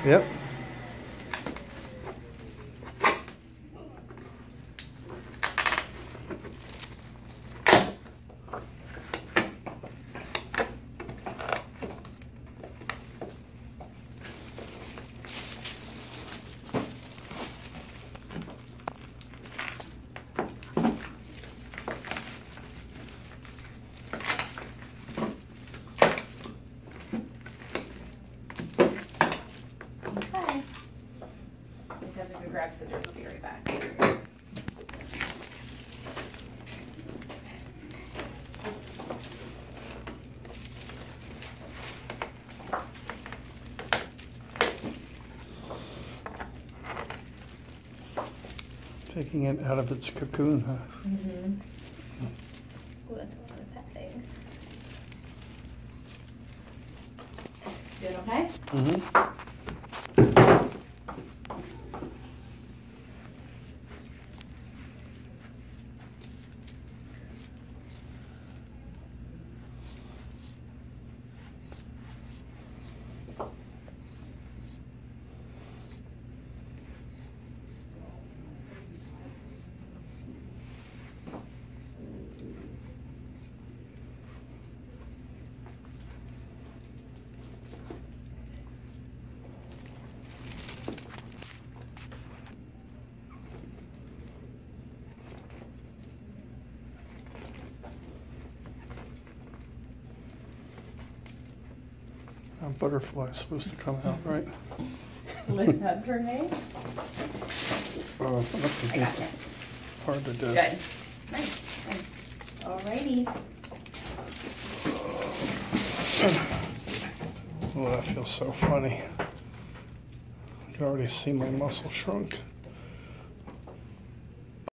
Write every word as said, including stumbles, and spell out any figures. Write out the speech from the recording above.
Yep. Okay. Just have to go grab scissors. We'll be right back. Taking it out of its cocoon, huh? Mm-hmm. Oh, that's a lot of petting. Doing okay? Mm-hmm. A butterfly's supposed to come out, right? Lift up her name. Oh, up I to got you. hard to do. Good. Nice. Nice. Alrighty. Oh, that feels so funny. I can already see my muscle shrunk.